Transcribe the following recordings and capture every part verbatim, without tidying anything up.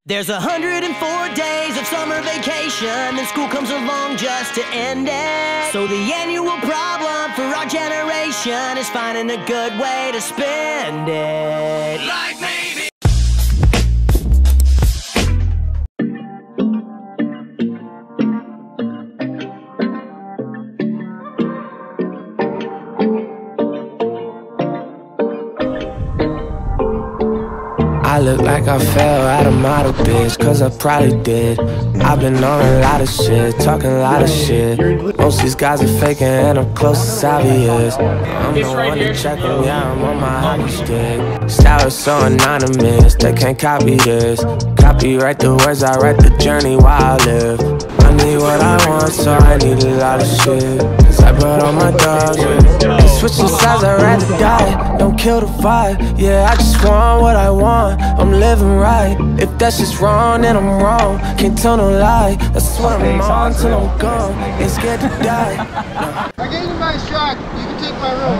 There's a hundred and four days of summer vacation, and school comes along just to end it. So the annual problem for our generation is finding a good way to spend it. Like maybe I look like I fell out of model, bitch, cause I probably did. I've been on a lot of shit, talking a lot of shit. Most of these guys are faking and I'm close as obvious. I'm the one to check them, yeah, I'm on my hockey stick. Style is so anonymous, they can't copy this. Copyright the words, I write the journey while I live. I need what I want, so I need a lot of shit. Cause I brought all my dogs with. And switching sides, I'd rather die. Don't kill the vibe, yeah, I just want what I want. I'm living right. If that's just wrong, then I'm wrong. Can't tell no lie. That's what I'm on till I'm gone. Ain't scared to die. No. I gave you my track. You can take my room,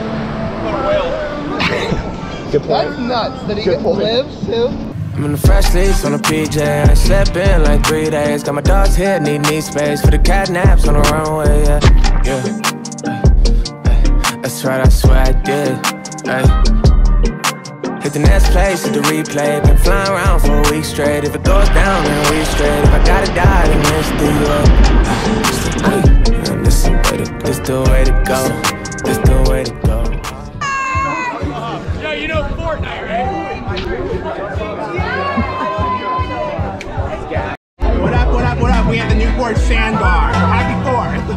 right? Good point. That's nuts. That he gets lives too. I'm in the fresh leaves on the P J. I slept in like three days. Got my dog's head, need need space for the cat naps on the runway. Yeah, yeah. That's right, I swear I did. Ay. Hit the next place, hit the replay. Been flying around for a week straight. If it goes down, then we straight. If I gotta die, then it's the uh, man, this, this the way to go. This the way to go. Yo, you know Fortnite, right? What up, what up, what up? We have the Newport Sandbar. Happy Fourth.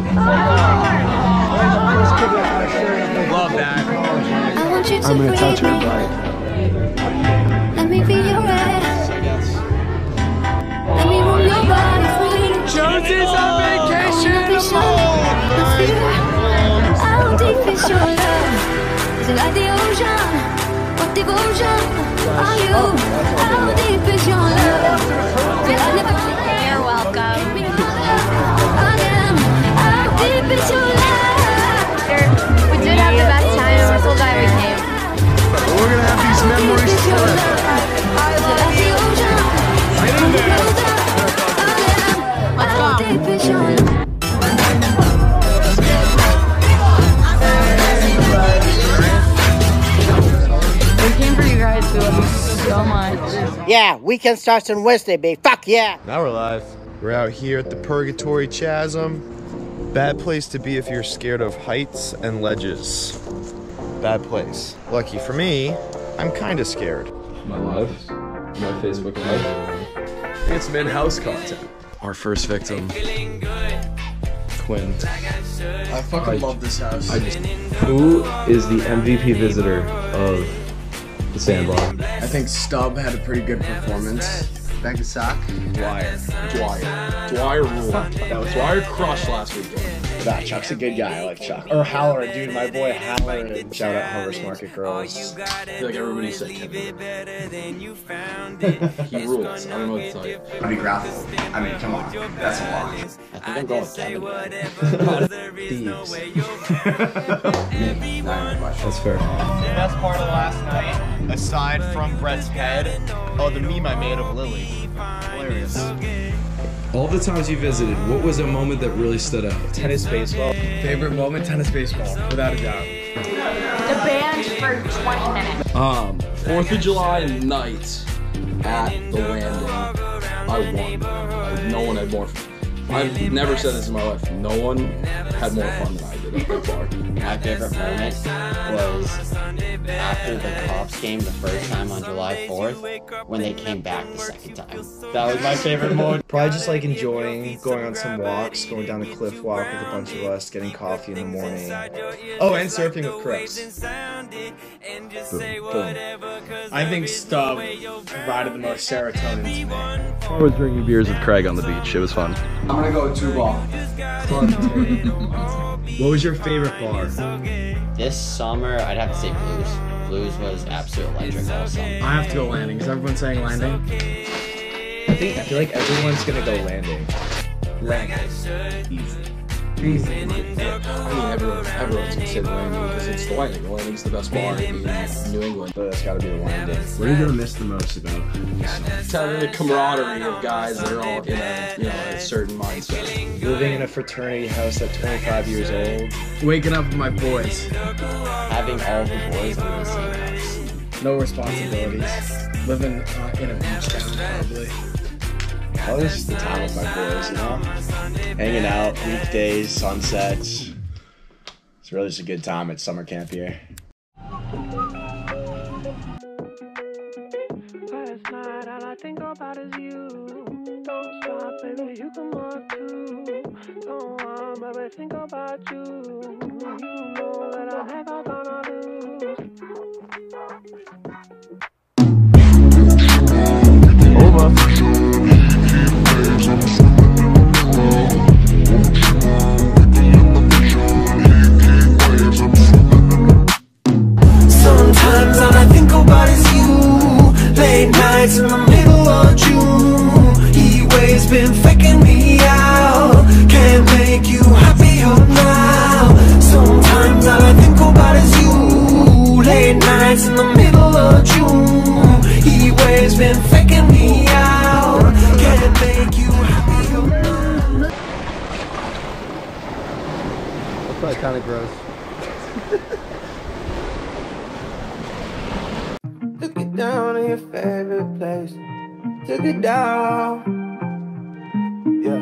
Love that. I want you to I'm gonna touch her, right? Let me be your ass. Let me roll your body free. Josie's on vacation. How deep is your love? Is it like the ocean? What devotion are you? How deep is your love? Till I never can. You're welcome. How deep is your love? We did have the best time and we're so glad we came. We're gonna have these memories forever. Let's go. We came for you guys. We love you so much. Yeah, weekend starts on Wednesday, babe. Fuck yeah. Now we're live. We're out here at the Purgatory Chasm. Bad place to be if you're scared of heights and ledges. Bad place. Lucky for me, I'm kind of scared. My life, my Facebook live. It's been house content. Our first victim, Quinn. I fucking I, love this house. I just, who is the M V P visitor of the Sandbar? I think Stubb had a pretty good performance. Back to sock. Dwyer. Dwyer. Dwyer ruled. That was Dwyer crushed last weekend. Nah, Chuck's a good guy. I like Chuck. Or Halloran, dude. My boy Halloran. Shout out Harvest Market Girls. I feel like everybody said Kevin. He rules. I don't know what to tell you. I mean, graphical. I mean, come on. That's a lot. I think I'm going with Kevin. Thieves. That's fair. The best part of last night, aside from Brett's head, oh, the meme I made of Lily. Hilarious. All the times you visited, what was a moment that really stood out? Tennis baseball. Favorite moment? Tennis baseball. Without a doubt. The band for twenty minutes. Um, fourth of July night at the Landing. I won. I, no one had more fun. I've never said this in my life. No one had more fun than I did at that bar. My favorite moment was after the Cops game the first time on July fourth, when they came back the second time. That was my favorite moment. Probably just like enjoying going on some walks, going down the cliff walk with a bunch of us, getting coffee in the morning. Oh, and surfing with Chris. Boom. Boom. I think Stubb provided the most serotonin to me. I was drinking beers with Craig on the beach. It was fun. I'm gonna go with two ball. What was your favorite bar? This summer, I'd have to say Blues. Blues was absolute electric all summer. I have to go Landing. Is everyone saying Landing? I think I feel like everyone's gonna go Landing. Landing. Easy. Easy. I mean, everyone, everyone's gonna say the Landing because it's the Landing. The Landing's the best bar in New England. But it's gotta be the Landing. What are you gonna miss the most about? It's having the camaraderie of guys that are all in a, you know, a certain mindset. Living in a fraternity house at twenty-five years old. Waking up with my boys. Having all the boys in the same house. No responsibilities. Living uh, in a beach town, probably. Oh, this is the time with my boys, you know? Hanging out, weekdays, sunsets. It's really just a good time at summer camp here. Last night, all I think about is you. Don't stop, baby, you can walk too. Don't want, baby, think about you. You know that I'm never gonna lose. Sometimes all I think about is you. Late nights in the middle of June. He waves been faking me out. Can't make you happier now. Sometimes all I think about is you. Late nights in the middle of June. He waves been faking me out. Can't make you happier now. That's probably kind of gross. Took it down to your favorite place. Took it down. Yeah.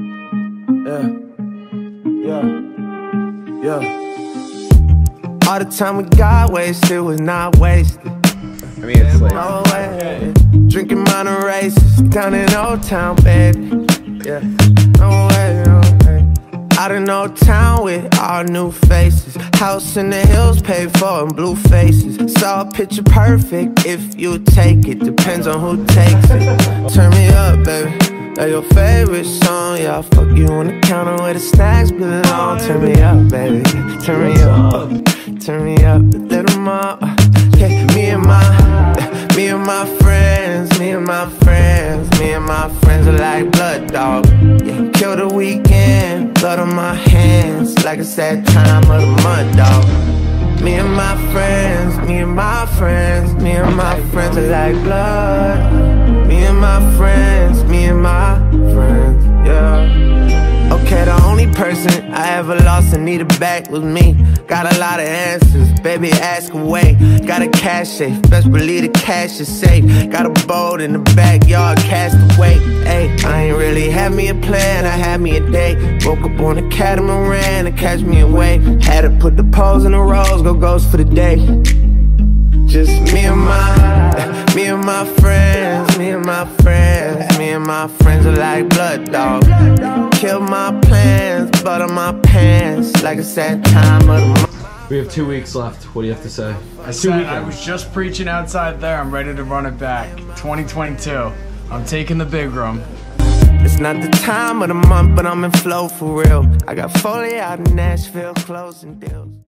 Yeah. Yeah. All the time we got wasted was not wasted. I mean, it's like... No way. Drinking minor races down in Old Town, baby. Yeah. No way, no way. Out in Old Town with all new faces. House in the hills paid for in blue faces. Saw a picture perfect if you take it. Depends on who takes it. Turn me up, baby. That's your favorite song. Yeah, I'll fuck you on the counter where the snacks belong. Turn me up, baby. Turn me up. Turn me up a little more. Okay, me and my, me and my friends, me and my friends, me and my friends are like blood dog. Yeah, kill the weekend, blood on my hands, like it's that time of the month, dog. Me and my friends, me and my friends, me and my friends are like blood. Me and my friends, me and my friends, yeah. Okay, the only person I ever lost and needed back was me. Got a lot of answers, baby, ask away. Got a cash safe, best believe the cash is safe. Got a boat in the backyard, cast away. Ay, I ain't really had me a plan, I had me a day. Woke up on a catamaran to catch me away. Had to put the poles in the rows, go ghost for the day. Just me and my, me and my friends, me and my friends, me and my friends are like blood dog. Kill my plans, butter my pants, like it's that time of the month. We have two weeks left. What do you have to say? I said I was just preaching outside there. I'm ready to run it back. twenty twenty-two. I'm taking the big room. It's not the time of the month, but I'm in flow for real. I got Foley out in Nashville closing deals.